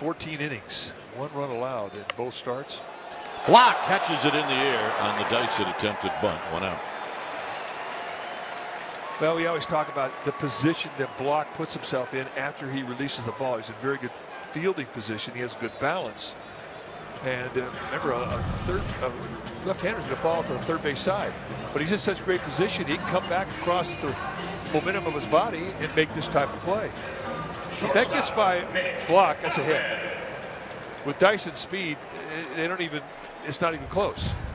14 innings, 1 run allowed in both starts. Blach catches it in the air on the Dyson attempted bunt. 1 out. Well, we always talk about the position that Blach puts himself in after he releases the ball. He's in very good fielding position. He has good balance. And remember, a left-hander is going to fall to the third base side. But he's in such great position, he can come back across the momentum of his body and make this type of play. If that gets by Blach, that's a hit. With Dyson's speed, it's not even close.